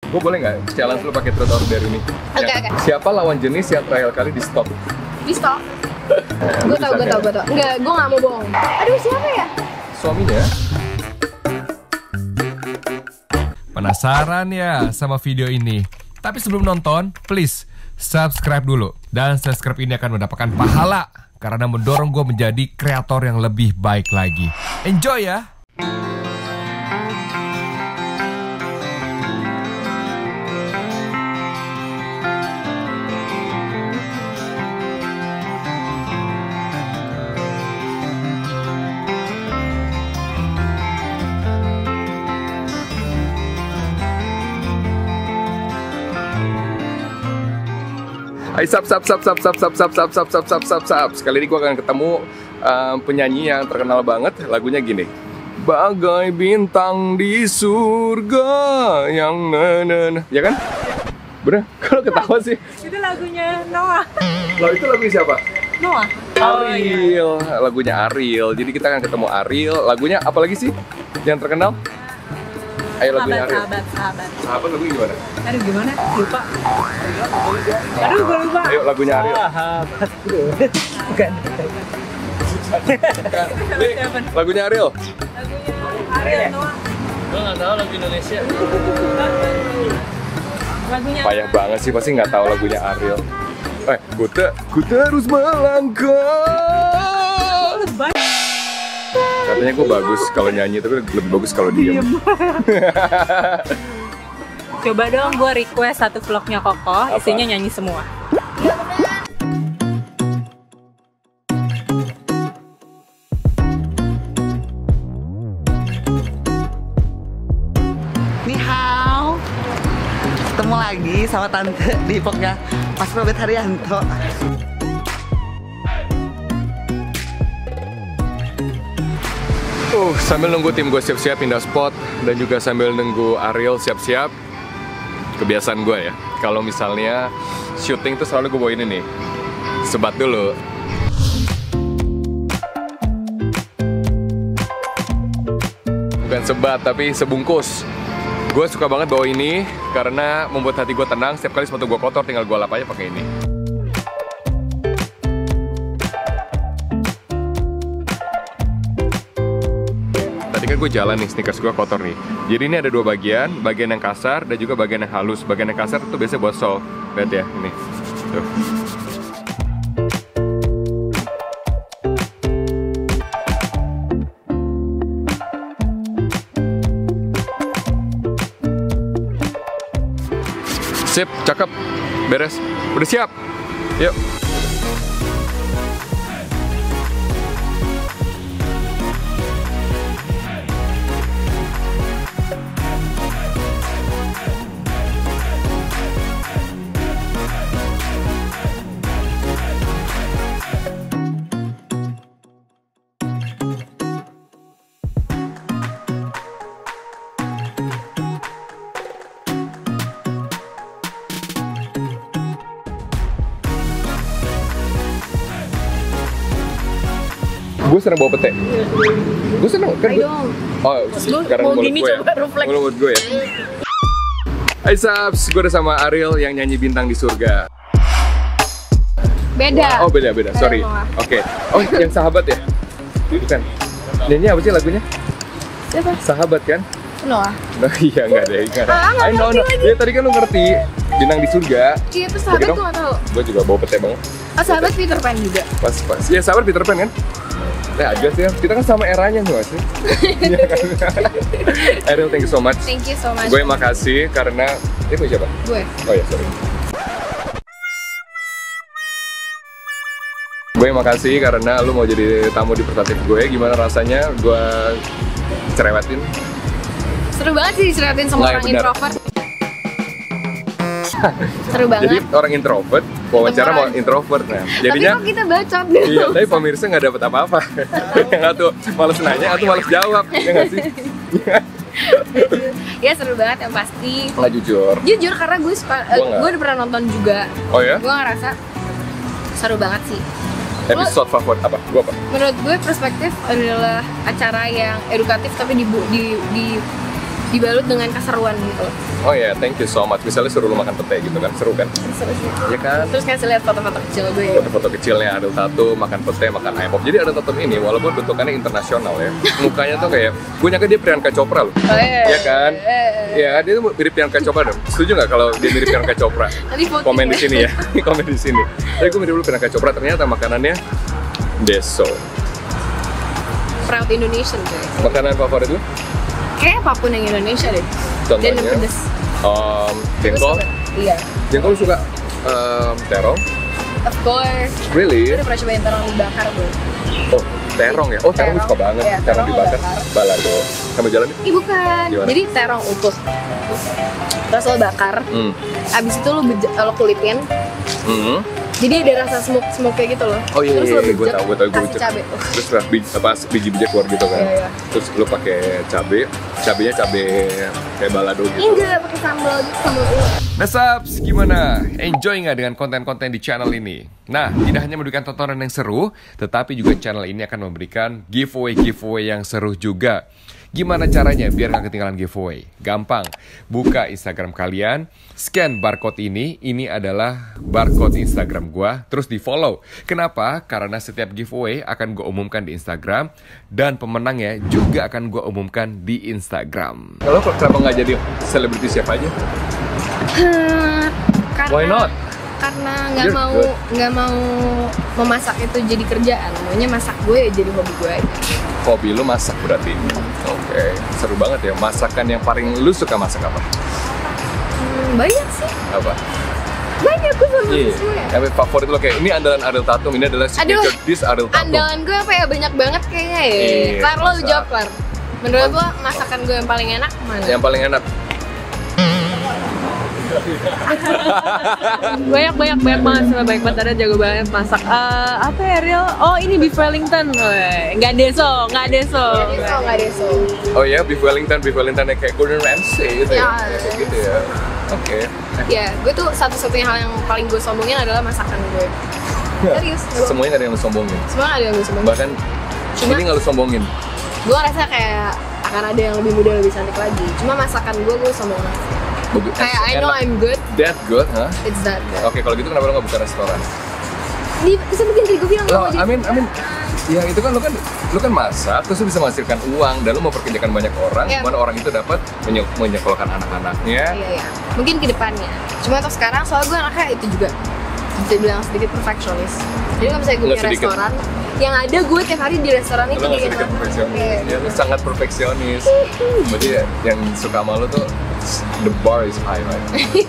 Gue boleh nggak challenge lu pakai truth or dare ini? Oke. Siapa lawan jenis yang terakhir kali di stop? Di stop. Gue tau. Enggak, gue nggak mau bohong. Aduh, siapa ya? Suaminya. Penasaran ya sama video ini? Tapi sebelum nonton, please subscribe dulu. Dan subscribe ini akan mendapatkan pahala karena mendorong gue menjadi kreator yang lebih baik lagi. Enjoy ya! Hai sap. Sekali ini gue akan ketemu penyanyi yang terkenal banget. Lagunya gini. Bagai bintang di surga yang ya kan? Bener? Kalau ketawa sih. Itu lagunya Noah. Loh, itu lagu siapa? Noah. Ariel. Lagunya Ariel. Jadi kita akan ketemu Ariel. Lagunya apa lagi sih yang terkenal? Ayo lagunya Ariel. Sahabat lagunya gimana? Aduh, gimana? Lupa. Aduh, gue lupa. Ayo lagunya Ariel. Sahabat. Bukan. Lagunya Ariel. Ariel Noah. Gue nggak tahu lagu Indonesia. Lagunya Payah banget sih, pasti nggak tahu lagunya Ariel. Ku terus melangkah. Katanya gue bagus kalau nyanyi, tapi lebih bagus kalau diem. Coba dong gue request satu vlognya Koko, isinya nyanyi semua. Ni hao. Ketemu lagi sama tante di vlognya Mas Robert Haryanto. Sambil nunggu tim gue siap-siap pindah spot dan juga sambil nunggu Ariel siap-siap. Kebiasaan gue ya, kalau misalnya syuting tuh selalu gue bawa ini nih, sebat dulu. Bukan sebat tapi sebungkus. Gue suka banget bawa ini karena membuat hati gue tenang. Setiap kali sepatu gue kotor tinggal gue lap aja pakai ini. Tadi kan gue jalan nih, sneakers gue kotor nih. Jadi ini ada dua bagian yang kasar dan juga bagian yang halus. Bagian yang kasar itu biasanya buat sol. Lihat ya, ini. Tuh. Sip, cakep, beres. Udah siap? Yuk. Gue seneng bawa pete. Gue seneng kan. Karena mau mulut gini gue coba refleks. Mulut gue ya. Hai Saps, gue udah sama Ariel yang nyanyi Bintang di Surga. Beda. Oh beda, sorry. Oke. Oh yang Sahabat ya? Bukan. Nyanyi apa sih lagunya? Siapa? Sahabat kan? Noah. Nah, iya nggak ada. Nggak ngerti lagi. Ya tadi kan lu ngerti Bintang di Surga. Iya, itu Sahabat gue nggak tahu. Gue juga bawa pete banget. Oh, Sahabat Peter Pan juga. Pas. Iya Sahabat Peter Pan kan? Nah, agak sih, kita kan sama eranya nggak sih? Iya kan? Ariel, thank you so much. Thank you so much. Gue makasih karena gue siapa? Gue. Oh ya, sorry. Gue makasih karena lu mau jadi tamu di Pertatif gue. Gimana rasanya gue cerewetin? Seru banget sih cerewetin sama orang introvert. Seru banget. Jadi orang introvert, wawancara mau introvert. Nah, jadinya tapi kok kita bacot iya, gitu. tapi pemirsa nggak dapet apa-apa. Yang satu males nanya, atau males jawab, ya nggak sih? Ya seru banget yang pasti. Nggak jujur. Jujur karena gue suka, gue udah pernah nonton juga. Oh ya? Gue ngerasa seru banget sih. Episode favorit apa? Gue apa? Menurut gue Perspektif adalah acara yang edukatif tapi dibalut dengan keseruan gitu. Oh ya, thank you so much. Misalnya suruh lu makan pete gitu kan, seru kan? Seru sih. Ya kan? Terus kasih lihat foto-foto kecil gue ya. Foto-foto kecilnya Ariel Tatum makan pete, makan ayam pop. Jadi Ariel Tatum ini walaupun bentukannya internasional ya, mukanya tuh kayak gue nyangka dia Priyanka Chopra loh. Oh, iya. Ya kan? Ya dia tuh mirip Priyanka Chopra dong. Setuju nggak kalau dia mirip Priyanka Chopra? Nanti voting Komen di ya. sini ya. Komen di sini. Tapi gue mirip dulu Priyanka Chopra, ternyata makanannya deso. Proud Indonesian guys. Makanan favorit lu? Kayak apapun yang Indonesia deh. Dan yang Contohnya? pedes. Jengkol? Iya. Jengkol lu suka? Terong? Of course. Gue Really? udah pernah cobain terong dibakar belum? Oh, terong ya? Oh, terong gue suka banget. Iya, Terong terong dibakar. dibakar. Balado. Kamu jalan nih? Ih bukan. Gimana? Jadi terong utuh. Terus lo bakar. Abis itu lo kulipin. Jadi ada rasa smoke kayak gitu loh. Oh iya, Terus iya, lo gue bejek, tahu, kasih bejek. cabai. Terus biji-biji keluar gitu kan. Iya, iya. Terus lu pakai cabenya cabe kayak balado gitu. Enggak, pakai sambal gitu, sambal ulet. Nah subs, gimana? Enjoy nggak dengan konten-konten di channel ini? Nah, tidak hanya memberikan tontonan yang seru, tetapi juga channel ini akan memberikan giveaway yang seru juga. Gimana caranya biar nggak ketinggalan giveaway? Gampang, buka Instagram kalian, scan barcode ini adalah barcode Instagram gua, terus di follow. Kenapa? Karena setiap giveaway akan gua umumkan di Instagram, dan pemenangnya juga akan gua umumkan di Instagram. Kalau kenapa nggak jadi selebriti chef aja? Karena, Why not? Karena You're good. nggak mau memasak itu jadi kerjaan. Maunya masak gue ya jadi hobi gue aja. Hobi lu masak berarti. Oke, seru banget ya. Masakan yang paling lu suka masak apa? Banyak sih. Apa? Banyak gue sama Iya. semua ya. Yang favorit lu kayak ini andalan Ariel Tatum, ini adalah signature dish Ariel Tatum. Andalan gue apa ya? Banyak banget kayaknya ya. Iya, Klar, lo masak. jawab Klar. Menurut lo masakan gue yang paling enak mana? Yang paling enak. Banyak banget sama banyak banget, ada jago banget masak. Apa ya Real? Oh ini beef Wellington. Nggak deso. Nggak deso. Oh ya, beef Wellington yang kayak Gordon Ramsay gitu ya. Ya. Kayak gitu ya. Oke. Ya, gue tuh satu-satunya hal yang paling gue sombongin adalah masakan gue. Serius, nggak bohong. Semuanya nggak ada yang lu sombongin. Semua nggak ada yang gue sombongin. Bahkan Cuma- ini nggak lu sombongin. Gue ngerasa kayak akan ada yang lebih muda, lebih cantik lagi. Cuma masakan gue sombong banget. Kayak I know I'm good, That good, huh? it's that good. Oke, kalau gitu kenapa lu nggak buka restoran? Disebutin tadi gue bilang Lo, mau jadi. ya itu kan lu kan masak, terus lu bisa menghasilkan uang dan lu memperkerjakan banyak orang, Iya. dimana orang itu dapat menyekolahkan anak-anaknya. Iya. Mungkin ke depannya. Cuma untuk sekarang soal gue anaknya itu juga bisa bilang sedikit perfeksionis. Jadi kalau misalnya gue Nggak punya sedikit. restoran, yang ada gue tiap hari di restoran itu Lu nggak kayak sedikit gitu. perfeksionis, Iya. ya lu sangat perfeksionis. Berarti ya, yang suka sama lu tuh the bar is high, right?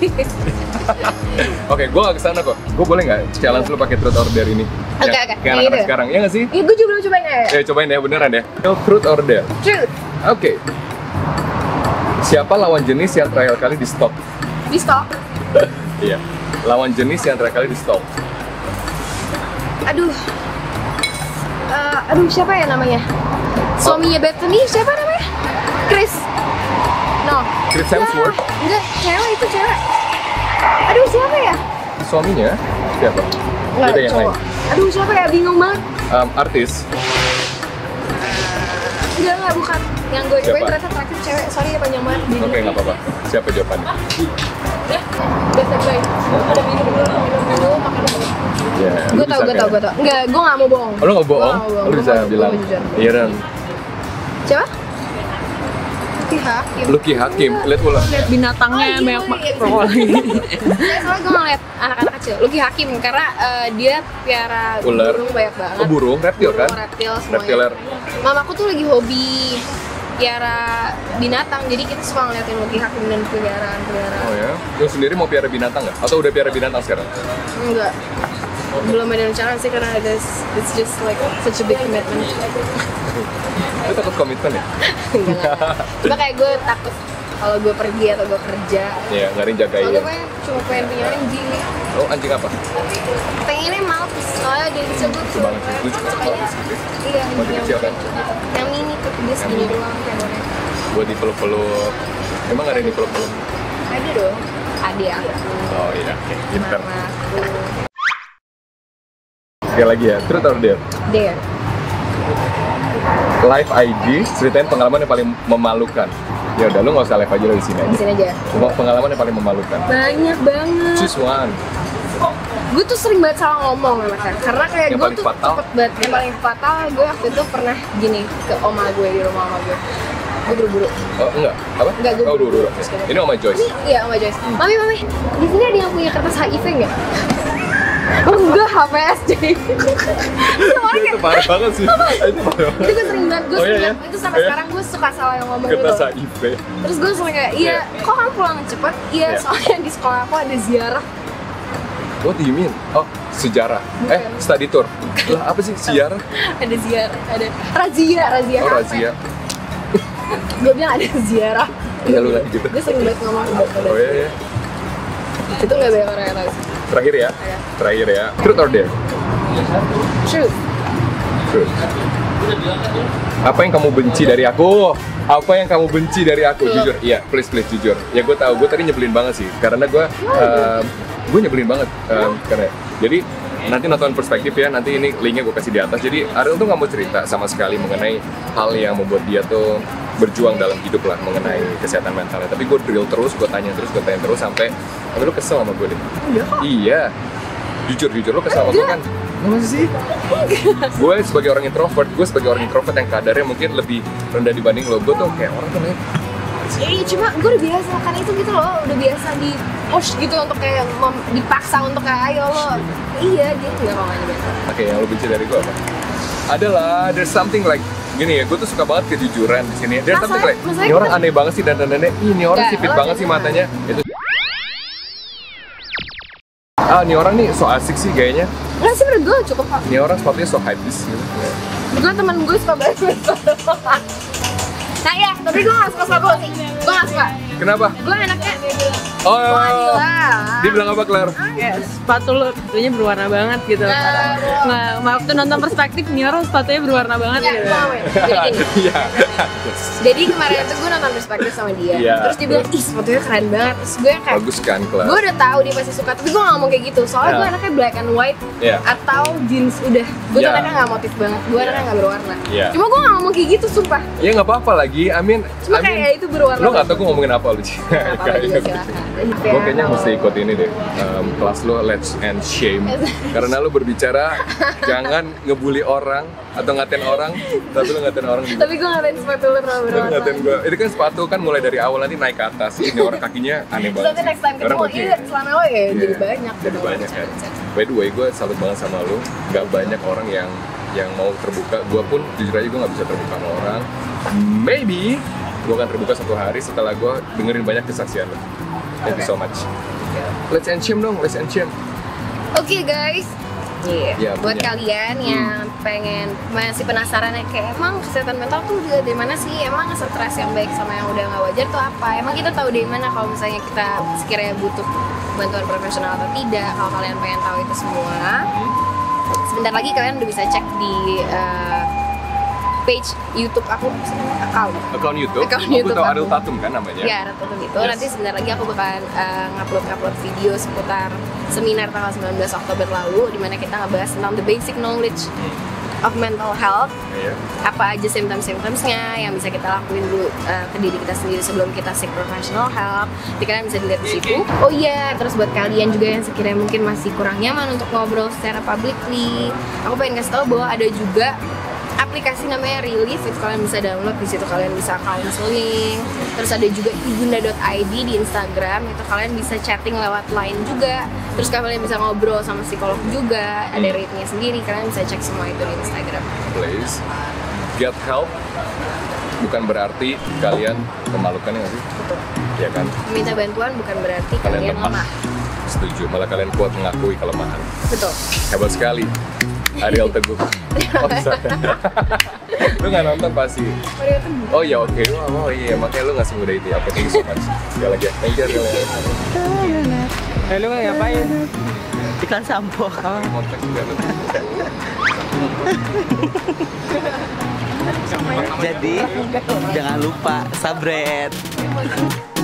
Oke, gue gak kesana kok. Gue boleh nggak challenge lu pakai truth order ini? Oke, Yang- oke. Kayak anak-anak Gitu. sekarang, ya nggak sih? Iya, gue juga belum cobain ya. Cobain ya, beneran ya. Truth order. Truth. Oke. Siapa lawan jenis yang terakhir kali di stop? Di stok. Iya. Lawan jenis yang terakhir kali di stop. Aduh. Aduh, siapa ya namanya? Suaminya Bethany, siapa namanya? Chris. No. Chris Hemsworth? Enggak, cewek itu cewek. Aduh, siapa ya? Suaminya siapa? Enggak, Ada yang cowok. lain? Aduh, siapa ya? Bingung banget. Artis. Enggak, bukan. Yang gue cobain Siapa? ternyata terakhir cewek. Sorry ya, panjang banget. Bingung. Oke, nggak apa-apa. Siapa jawabannya? Biasa gue. Ada minum dulu, makan dulu. Ya. Gue tau. Enggak, gue gak mau bohong. Oh, lu nggak bohong? Gua nggak Lu Gua bisa mau- bilang. gua mau jujur. Iya, Ren. Siapa? Lucky Hakim. Lucky Hakim. Lihat ulang. Lihat binatangnya Oh, iya, banyak iya, banget. iya. Soalnya gue ngeliat anak-anak kecil, Lucky Hakim, karena dia piara Ular. burung banyak banget. Oh, burung, reptil kan? Reptil semuanya. Reptiler. Mamaku tuh lagi hobi piara binatang, jadi kita suka ngeliatin Lucky Hakim dan peliharaan. Oh ya. Lu sendiri mau piara binatang nggak? Atau udah piara binatang sekarang? Enggak. Belum ada rencana sih karena it's just like such a big commitment. Lu takut komitmen ya? Enggak. Cuma kayak gue takut kalau gue pergi atau gue kerja. Iya, nggak ada yang Kalau jagain. gue cuma pengen punya anjing. Oh, anjing apa? Pengennya Maltese, soalnya dari kecil gue Lucu banget sih. Lucu banget sukanya sih. iya, Masih kecil kan? yang mini tuh dia segini doang kayak boneka. Buat dipeluk-peluk. Emang nggak ada yang dipeluk-peluk? Ada dong, adik aku, Oh iya, oke. Pinter. mamaku, Sekali lagi ya, truth or dare? dare. Live IG, ceritain pengalaman yang paling memalukan. Ya udah, lu nggak usah live aja di sini Di aja. sini aja. Pengalaman yang paling memalukan. Banyak banget. Choose one. Gue tuh sering banget salah ngomong anaknya. Karena kayak Yang gue paling tuh fatal? cepet banget. Yang paling fatal gue waktu itu pernah gini ke oma gue di rumah oma gue. Gue buru-buru. Oh enggak, apa? Enggak, gue Oh dulu. Terus kayak, Ini sama Joyce. Iya oma Joyce. Mami, di sini ada yang punya kertas HIV nggak? Oh enggak, HPS jadi. Itu parah banget sih. Itu parah banget. Itu gue sering banget, gue Oh, iya, sering iya? banget. Itu sampai Oh, iya? sekarang gue suka salah yang ngomong Kertas gitu. HIV. Terus gue sering kayak, iya, kok kamu pulang cepet? Iya, Iya. soalnya di sekolah aku ada ziarah. What do you mean? Oh, sejarah. Bukan. Study tour. Lah apa sih sejarah? Ada ziarah, ada razia Oh, HP. razia. Gue bilang ada ziarah. Iya lu lagi gitu. Gue sering banget ngomong gitu. Oh iya iya. Itu nggak banyak orang yang tahu sih. Terakhir ya. Iya. Terakhir ya. Truth or dare? Truth. Truth. Apa yang kamu benci dari aku? Apa yang kamu benci dari aku? Jujur, iya, please jujur. Ya gue tahu, gue tadi nyebelin banget sih, karena gue nyebelin banget, karena jadi nanti nonton perspektif ya, nanti ini linknya gue kasih di atas. Jadi Ariel tuh nggak mau cerita sama sekali mengenai hal yang membuat dia tuh berjuang dalam hidup lah mengenai kesehatan mentalnya. Tapi gue drill terus, gue tanya terus sampai lu kesel sama gue deh. Iya. Jujur lu kesel sama gue kan? Masa sih? Gue sebagai orang introvert yang kadarnya mungkin lebih rendah dibanding lo. Gue tuh kayak orang tuh nih. Iya, cuma gue udah biasa kan itu gitu loh, udah biasa di push gitu untuk kayak dipaksa untuk kayak ayo lo. Iya, dia nggak mau aja biasa. Oke, yang lo benci dari gue apa? Adalah there's something like gini ya, gue tuh suka banget kejujuran di sini. There's something like ini orang aneh banget sih dan dandannya. Ini orang Nggak, sipit lo banget sih jangan. matanya. Itu ini orang nih so asik sih kayaknya. Nggak sih, menurut gue cukup kok. Ini orang sepatunya so hypebeast gitu. Gue temen gue suka banget. Nah ya, tapi gue gak suka sepatu sih. Gue gak suka. Kenapa? Gue anaknya Oh, wanita. dia bilang apa Claire? Kayak sepatu lu sepatunya berwarna banget gitu. Nah, waktu nonton perspektif nih orang sepatunya berwarna banget Ya, gitu. gue gak mau. Jadi gini. Iya. Jadi kemarin itu gue nonton perspektif sama dia. Iya. Terus dia bilang, ih sepatunya keren banget. Terus gue yang kayak, Bagus kan Claire? gue udah tahu dia pasti suka, tapi gue gak ngomong kayak gitu. Soalnya Ya. gue anaknya black and white Iya. atau jeans udah. Gue Ya. tuh anaknya gak motif banget. Gue anaknya gak berwarna. Iya. Cuma gue gak ngomong kayak gitu, sumpah. Ya nggak apa-apa lagi. Cuma kayak itu berwarna. Lo nggak tahu gue ngomongin apa lu Ci? Gak apa-apa juga silakan. Gue kayaknya mesti ikut ini deh, kelas lo Let's and Shame. Karena lo berbicara jangan ngebully orang atau ngatain orang, tapi lo ngatain orang juga. Tapi gue ngatain sepatu lu terlalu Tapi berwarna. ngatain gue, itu kan sepatu kan mulai dari awal nanti naik ke atas. Ini orang kakinya aneh banget. Tapi next time Orang ketemu, kakinya- iya selama lo ya jadi Iya, banyak. Jadi gitu. banyak kan. By the way, gue salut banget sama lo. Gak banyak orang yang mau terbuka. Gue pun jujur aja gue nggak bisa terbuka sama orang. Maybe gue akan terbuka suatu hari setelah gue dengerin banyak kesaksian lo. Thank you so much. Let's and shame dong, let's and shame. Oke guys, Iya, buat punya. kalian yang pengen masih penasaran ya kayak emang kesehatan mental tuh juga dari mana sih? Emang stres yang baik sama yang udah nggak wajar tuh apa? Emang kita tahu dari mana kalau misalnya kita sekiranya butuh bantuan profesional atau tidak? Kalau kalian pengen tahu itu semua, sebentar lagi kalian udah bisa cek di page YouTube aku, Account YouTube. Account Aku YouTube tahu aku. Adul Tatum kan namanya. Ya, Ratu itu. Yes. Nanti sebentar lagi aku bakalan ngupload video seputar seminar tanggal 19 Oktober lalu, di mana kita ngebahas tentang the basic knowledge of mental health. Iya. Apa aja symptoms-symptomsnya yang bisa kita lakuin dulu ke diri kita sendiri sebelum kita seek professional help. Jadi kalian bisa dilihat di situ. Oh iya, terus buat kalian juga yang sekiranya mungkin masih kurang nyaman untuk ngobrol secara publicly, aku pengen kasih tahu bahwa ada juga aplikasi namanya Relief, itu kalian bisa download, di situ kalian bisa counseling. Terus ada juga ibunda.id di Instagram, itu kalian bisa chatting lewat line juga. Terus kalian bisa ngobrol sama psikolog juga, ada rate-nya sendiri, kalian bisa cek semua itu di Instagram. Please get help. Bukan berarti kalian memalukan ya nggak sih? Ya kan? Meminta bantuan bukan berarti kalian lemah. Setuju, malah kalian kuat mengakui kelemahan. Betul. Hebat sekali. Ariel Teguh. Oh, bisa. Lu nggak nonton pasti. Oh iya oke. Oh iya makanya lu nggak semudah itu ya. Oke, thank you so much. Sekali lagi. Thank you Ariel. Lu ngapain? Iklan sampo. Konteks juga lu. Jadi jangan lupa subscribe.